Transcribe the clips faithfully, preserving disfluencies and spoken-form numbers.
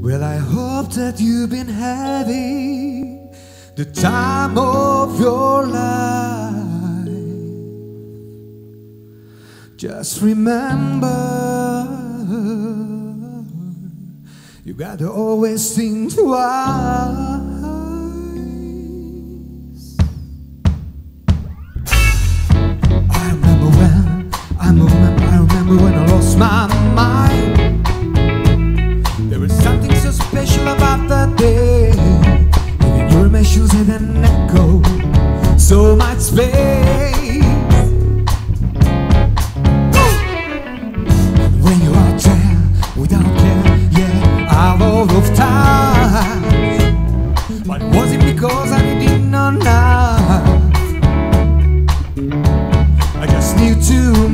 Well, I hope that you've been having the time of your life. Just remember, you gotta always think twice. I remember when, I remember, I remember when I lost my mind. There was something so special about that day. Even your emotions had an echo, so much space. When you are there, without care, yeah, I'm out of time. But was it because I didn't know enough? I just knew too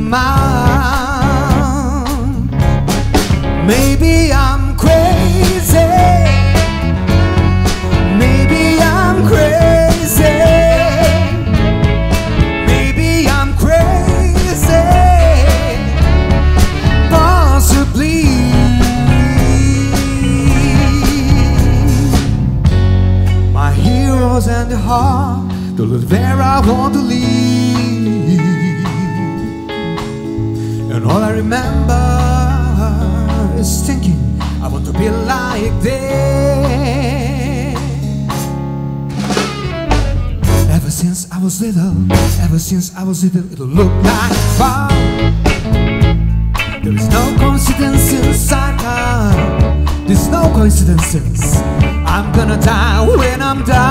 much. Maybe I'm crazy. Maybe I'm crazy. Maybe I'm crazy. Possibly. My heroes and the heart, the little where I want to leave. And all I remember is thinking I want to be like this. Ever since I was little, ever since I was little, it'll look like fun. There is no coincidence inside time. There's no coincidences. I'm gonna die when I'm done.